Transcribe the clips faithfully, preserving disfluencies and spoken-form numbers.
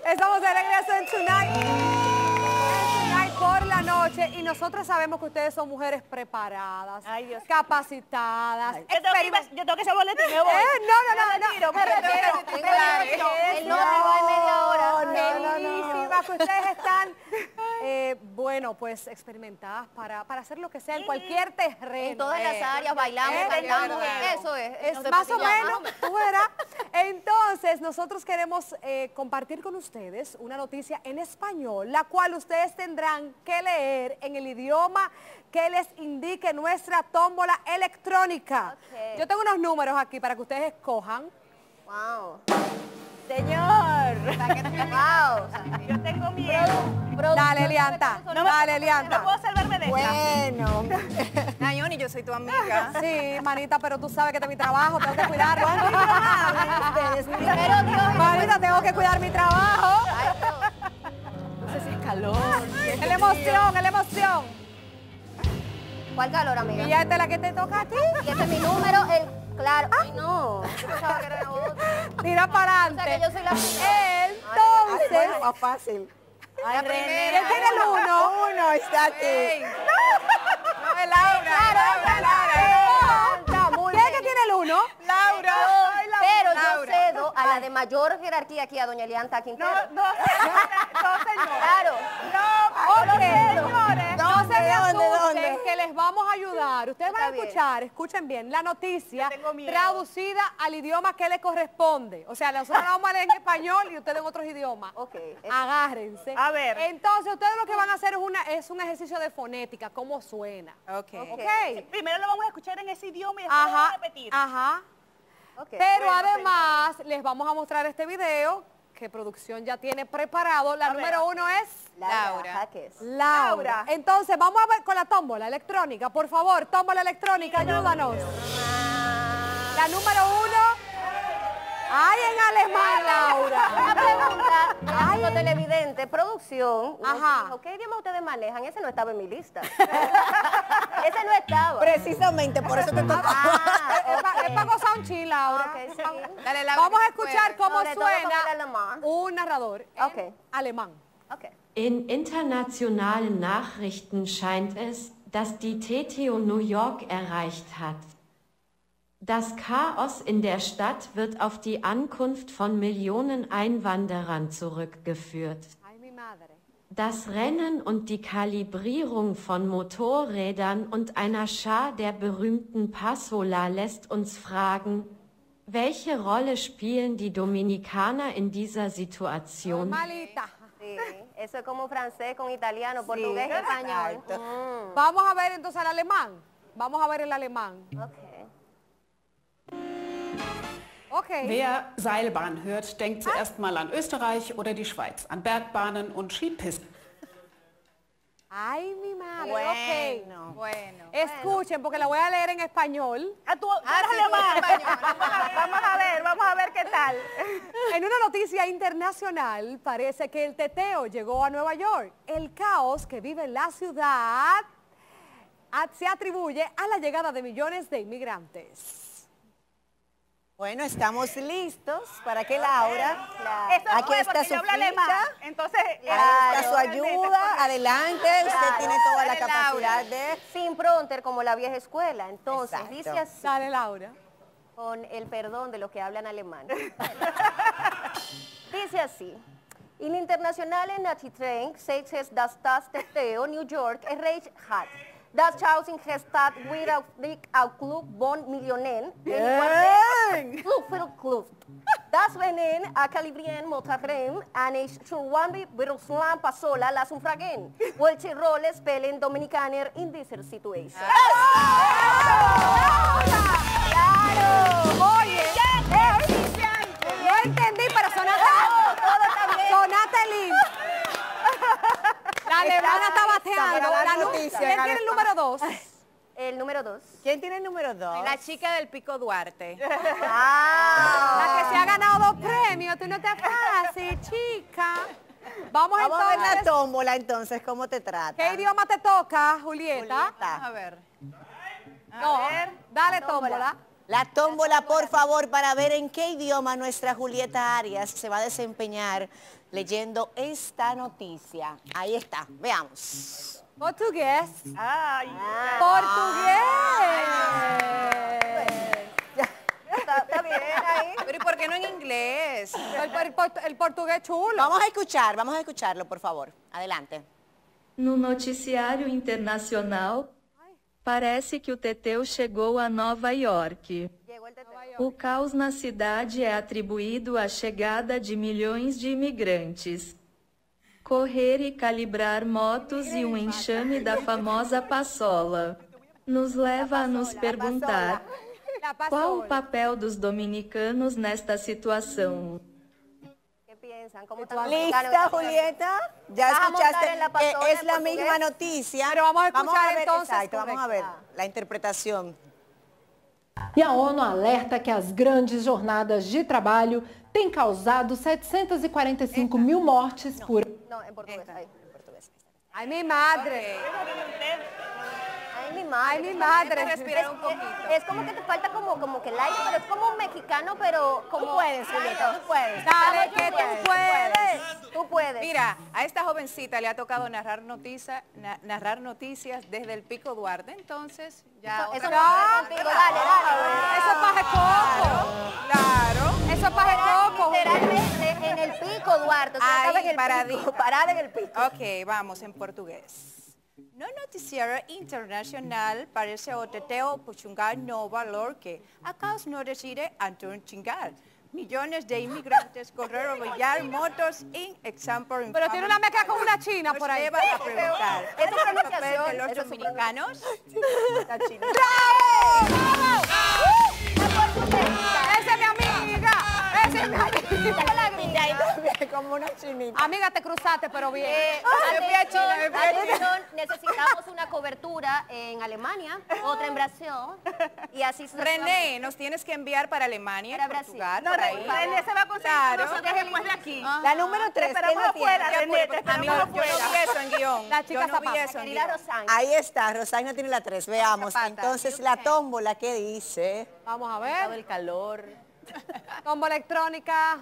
Estamos de regreso en Tonight. En Tonight por la noche. Y nosotros sabemos que ustedes son mujeres preparadas, Ay, Dios. capacitadas. Ay, yo, tengo que, ir- yo tengo que ese boletín, me voy. Eh, no, no, no, no. Retiro, me Me retiro. retiro. Tengo Me la- retiro. Él no se va en media hora. No, No, no, no, Bellísimas, que ustedes están, eh, bueno, pues experimentadas para, para hacer lo que sea en cualquier terreno. En todas las áreas, bailamos, Eh, cantamos. claro. Eso es. Es nos más o despatillamos. menos, tú verás. Entonces, nosotros queremos eh, compartir con ustedes una noticia en español, la cual ustedes tendrán que leer en el idioma que les indique nuestra tómbola electrónica. Ok. Yo tengo unos números aquí para que ustedes escojan. Wow. Señor, Wow. yo tengo miedo. Dale, Elianta. No me- Dale, No Elianta. puedo salvarme de esta. Bueno. Nayoni, yo soy tu amiga. Sí, manita, pero tú sabes que este es mi trabajo, tengo que cuidarlo. Ustedes, Primero Dios y Manita, tengo que cuidar mi trabajo. Ay, Dios. No sé si es calor. Es la emoción, es la emoción. ¿Cuál calor, amiga? Y ya esta es la que te toca a ti. Y ese es mi número, el claro. Ay, no. Yo pensaba que era otro. Tira para O sea, adelante. que yo soy la primera. Entonces, bueno, más fácil. Ay, René. ¿quién tiene el uno? Uno está aquí. No, es Laura. Laura, Laura. Muy ¿Quién es bien. que tiene el uno? Laura. Pero Laura. yo cedo a la de mayor jerarquía aquí, a doña Elianta Quintero. No, no, no, señor. Claro. Ok, señores, no se me ¿Dónde, asusten, dónde? que les vamos a ayudar. Ustedes van a Está bien. escuchar, escuchen bien, la noticia Yo tengo miedo. traducida al idioma que le corresponde. O sea, nosotros la vamos a leer en español y ustedes en otros idiomas. Ok. Agárrense. A ver. Entonces, ustedes lo que van a hacer es, una, es un ejercicio de fonética, cómo suena. Ok. ¿Ok? Primero lo vamos a escuchar en ese idioma y después lo vamos Ajá, a repetir. ajá. Ok. Pero Bueno, además, les vamos a mostrar este video que producción ya tiene preparado. La A ver. número uno es... Laura Jaques. Laura. Laura. Entonces, vamos a ver con la tómbola electrónica. Por favor, tómbola electrónica, ayúdanos. La número uno. ¡Ay, en alemán, Laura! Una pregunta, clásico televidente, producción. nos Ajá. dijo, ¿qué idioma ustedes manejan? Ese no estaba en mi lista. Ese no estaba. Precisamente por eso te tocó. Ah, Es para ok. gozar un chill, Laura. Ok, sí. Dale, Laura, Vamos a que escuchar puedes. cómo Sobre todo con el suena alemán. un narrador en Ok. alemán. Ok. In internationalen Nachrichten scheint es, dass die T T O New York erreicht hat. Das Chaos in der Stadt wird auf die Ankunft von Millionen Einwanderern zurückgeführt. Ay, mi madre. Das Rennen und die Kalibrierung von Motorrädern und einer Schar der berühmten Passola lässt uns fragen, welche Rolle spielen die Dominikaner in dieser Situation? Malita. Sí, eso es como francés con italiano, portugués, español. exacto. Mm, Vamos a ver entonces el alemán. Vamos a ver el alemán. ok. Ok. Wer Seilbahn hört, denkt zuerst mal an Österreich oder die Schweiz, an Bergbahnen und Skipisten. Ay, mi madre. Bueno, ok. bueno. Escuchen, porque la voy a leer en español. Ah, tú, tú Ah, eres sí, tú alemán. eres español. Vamos a ver, vamos a ver, vamos a ver qué tal. En una noticia internacional, parece que el teteo llegó a Nueva York. El caos que vive en la ciudad a- se atribuye a la llegada de millones de inmigrantes. Bueno, estamos listos para que Laura, Eso aquí fue está porque su yo hablo ficha, alemán. Entonces, ahí está su realmente, ayuda, adelante, usted Claro. tiene toda la Dale, capacidad de... Sin pronter como la vieja escuela. Entonces, Exacto. dice así, Dale, Laura. con el perdón de los que hablan alemán. Dice así. In internationalen Nachrichten sagt es, dass das T T O New York erreicht hat. Das Chaos in der Stadt wird auf die Club von Millionen Bien. Club. Das Rennen a Kalibrien Motarrem eine Schurwambi Beruslan Pasola las Umfragen. Welche Rolle spielen Dominikaner in dieser Situation? ¡Claro! Oye, eh, no entendí, pero sonaste, sonaste lindo. La alemana está bateando. para dar La nu- noticia, ¿Quién en tiene el número dos? El número dos. ¿Quién tiene el número dos? La chica del Pico Duarte. Ah. La que se ha ganado dos premios. Tú no te fácil, chica. Vamos, Vamos a ver la entonces. tómbola entonces, ¿cómo te trata? ¿Qué idioma te toca, Julieta? Julieta. A ver. No, dale tómbola. La tómbola, por favor, para ver en qué idioma nuestra Julieta Arias se va a desempeñar leyendo esta noticia. Ahí está, veamos. Portugués. Ay, Portugués. Está, está bien ahí. Pero ¿y por qué no en inglés? El, el port- el portugués chulo. Vamos a escuchar, vamos a escucharlo, por favor. Adelante. No noticiário internacional, parece que o Teteu chegou a Nova York. Llegó el teteo. O caos na cidade é atribuído à chegada de milhões de imigrantes. Correr e calibrar motos e um enxame da famosa paçola nos leva a nos perguntar La qual o pasola. papel dos dominicanos nesta situação. ¿Qué piensan? ¿Cómo están los ¿Lista, mexicanos? Julieta? Ya Vas a montar escuchaste en la que pasola es en la portugués. misma noticia. Pero vamos a escuchar ver, entonces, exacto, vamos a ver correcto. la interpretación. E a ONU alerta que as grandes jornadas de trabalho têm causado setecentos e quarenta e cinco mil mortes por ano. No, en portugués. Ahí. Ay, mi madre. Ay, mi madre. Ay, mi madre. Respirar un poquito. Es como que te falta como, como que el aire, pero es como un mexicano, pero como... Tú puedes, Julieta, tú puedes. Dale, que tú puedes. Tú puedes. Mira, a esta jovencita le ha tocado narrar noticias, na- narrar noticias desde el Pico Duarte, entonces ya... Eso, eso otra- no va contigo, dale, dale. Eso es paje coco. Claro. Eso es paje coco. Literalmente en el Pico, Duarte. O sea, Ahí, estaba en el paradita. pico, parada en el pico. Ok, vamos en portugués. No noticiário internacional parece o Teteu Puchungar Nova York. ¿Acaso no decide Anton Chingar? Millones de inmigrantes corrieron a billar motos en example. Pero tiene una mezcla con una china por ahí. Nos lleva a preguntar. Esa ¿Es el papel pronunciación, de los esa es su dominicanos? Esa es mi amiga. Esa es mi amiga. Como una chinita. Amiga, te cruzaste, pero bien. Eh, me fui a China, me fui a atención, necesitamos una cobertura en Alemania, otra en Brasil, y así sucesivamente. René, nos tienes que enviar para Alemania, Para Portugal, no, por ahí. René se va a conseguir Claro. con nosotros después de aquí. La número tres, Te ¿quién esperamos la tiene? afuera, René, te Amigo, esperamos yo no afuera. vi eso en guión. La chica yo no vi zapata. eso en Querida guión. Rosana. Ahí está, Rosana tiene la tres. Veamos. Zapata. Entonces, la tómbola, ¿qué dice? Vamos a ver. El calor. Tombo electrónica.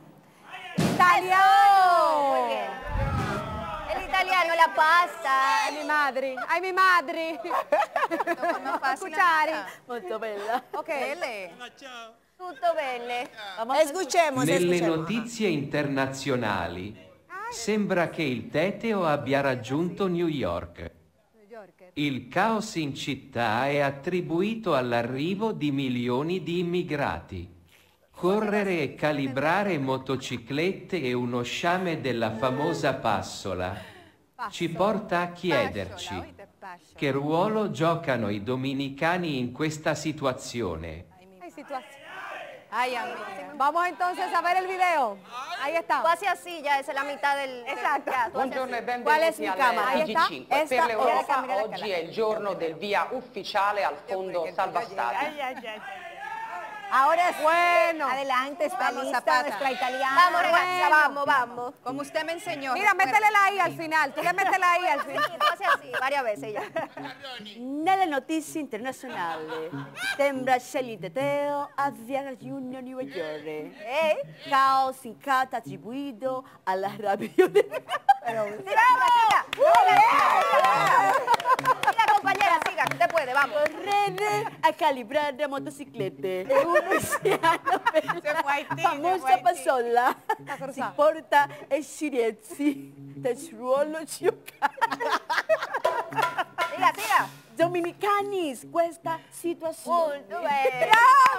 ¡Italiano! Muy bien. El italiano, la pasta. Ay, mi madre. Ay, mi madre. Más fácil, Escuchar. amiga. Molto bella. Ok. Dele. Tutto bene. Escuchemos, Nelle escuchemos. notizie internazionali sembra che il Teteo abbia raggiunto New York. Il caos in città è attribuito all'arrivo di milioni di immigrati. Correre e calibrare motociclette e uno sciame della famosa passola ci porta a chiederci che ruolo giocano i dominicani in questa situazione. Hay situación. Ay, amiga. Vamos entonces a ver el video. Ahí está. Tú haces así, ya esa es la mitad del... Exacto. Ya, tú haces Buongiorno e así. benvenuti Qual è il al camera? Ahí T G está. cinque. Esta- Per l'Europa mira la oggi è il giorno del via ufficiale al fondo salva stati. Ay, ay, ay. Ahora sí. Bueno. Adelante, está Vamos, lista Zapata. nuestra italiana. Vamos, ragazza, vamos, vamos. Como usted me enseñó. Mira, recuerde. métele la I al final. Tú le metes la I al Sí, final. tú haces así, varias veces ya. Nelle notizie internazionali sembra che il Teteo abbia raggiunto New York. ¿Eh? Caos in carta attribuito alla rebelione. Siga, siga, siga. Siga, compañera, siga, que usted puede, vamos. Correre a calibrare motociclette e uno sciano per Se fue a Haití, se fue la a famosa Haití. passola cruzada. si porta e scienzi del ruolo giocare. Siga, siga. Dominicanis, questa situazione. Molto bene.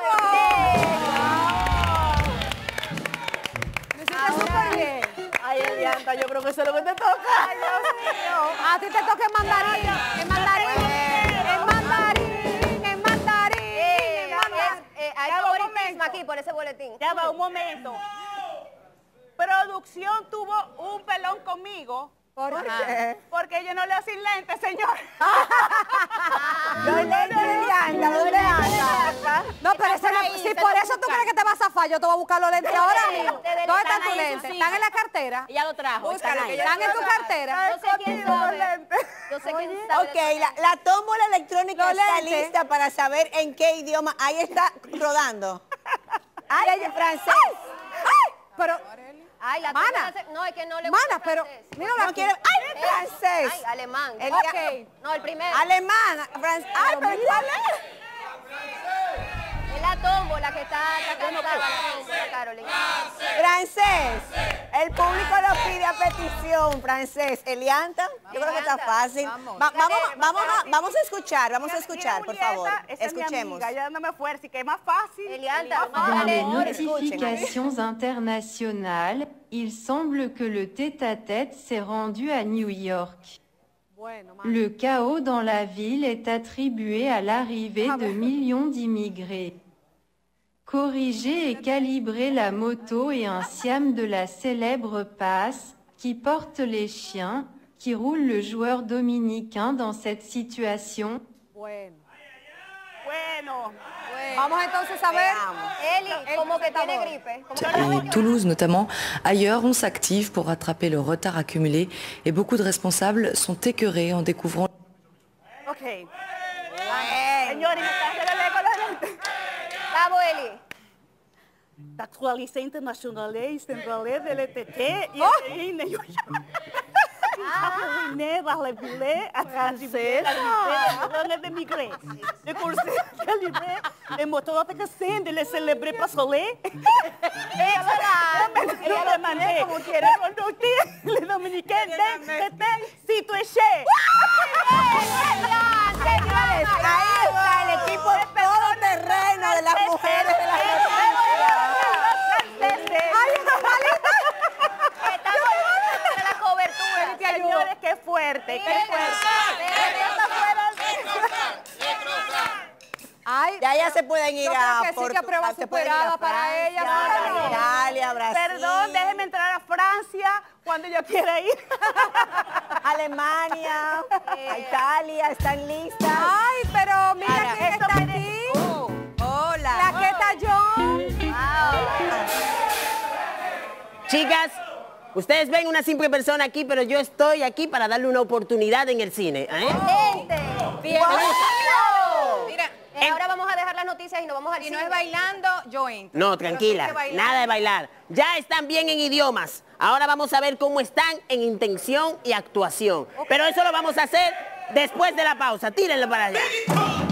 Lo hiciste súper bien. Ay, Elianta, yo creo que eso es lo que te toca. Ay, Dios mío. A ti te toca en mandarín. En mandarín. En mandarín. En mandarín. Eh, En mandarín. eh, eh, hay Ya va, un favoritismo momento. aquí por ese boletín. Ya va, un momento. Producción tuvo un pelón conmigo. ¿Por Porque- qué? Porque yo no leo sin lentes, señor. No le anda, no le anda. No, pero ese no- si por eso tú crees que te vas a zafar, yo te voy a buscar los lentes ahora mismo. Ustedes ¿Dónde están están tus ahí en lentes? sus ¿Están en la cartera? Ella lo trajo. Búscalo, están que ahí. yo ¿Están en tu cartera? No sé quién sabe. Yo sé quién sabe. Ok, la, la tómbola electrónica Los está lentes. lista para saber en qué idioma. Ahí está rodando. Ay, en francés. ¡Ay! Pero, Ay, la Mana. tómbola hace- No, es que no le Mana, gusta el pero, francés. míralo No aquí. quiero. ¡Ay, francés! Ay, alemán. El- Ok. No, el primero. Alemán, francés. Ay, pero ¿cuál es? Es la tómbola que está sacando la tómbola, Carolina. Francés. El público lo pide a petición, francés. Elianta, yo creo que está Elianta, fácil. vamos. Va- vamos, vamos, a, vamos a escuchar, vamos a escuchar, por favor. Esa es mi Escuchemos. amiga, ella dándome fuerza, y que es más fácil. Elianta, Dans les mándale. notifications internationales, il semble que le tête-à-tête s'est rendu à New York. Bueno, ma. Le chaos dans la ville est attribué à l'arrivée de millions d'immigrés. Corriger et calibrer la moto et un Siam de la célèbre passe qui porte les chiens, qui roule le joueur dominicain dans cette situation. Bueno. Bueno. Vamos entonces a ver. Eli, como que tiene gripe. Como que Et Toulouse notamment, ailleurs, on s'active pour rattraper le retard accumulé et beaucoup de responsables sont écœurés en découvrant... Ok. Señores, me traje de lejos la gente. Bravo, Eli. D'actualité internationale, centrale de l'E T T, et in New York. Ruiné par les billets à transiter la liberté de migrer. De courser calibré, les moteurs de cassin, de les célébrer pas soleil. Et voilà, demandé, como quiere, conducir les dominicains de si tu es chez. Señores, ahí está el equipo todoterreno de las mujeres de la la cobertura. Señores, qué fuerte, qué fuerte. Ay, Ya ya se pueden ir yo a creo que sí, que Portugal, prueba se pueden ir a superada para Francia, ella. a Italia, Brasil, Perdón, déjeme entrar a Francia cuando yo quiera ir. Alemania, a Italia, están listas. Ay, pero mira Ahora, quién esto está me- aquí. Hola. La Queta John. Chicas, ustedes ven una simple persona aquí, pero yo estoy aquí para darle una oportunidad en el cine. ¿eh? Gente. Bien. Mira, Eh, ahora vamos a dejar las noticias y nos vamos al si cine. no es bailando, yo entro. No, Pero tranquila, si es bailar- nada de bailar. Ya están bien en idiomas. Ahora vamos a ver cómo están en intención y actuación. Pero eso lo vamos a hacer después de la pausa. Tírenlo para allá.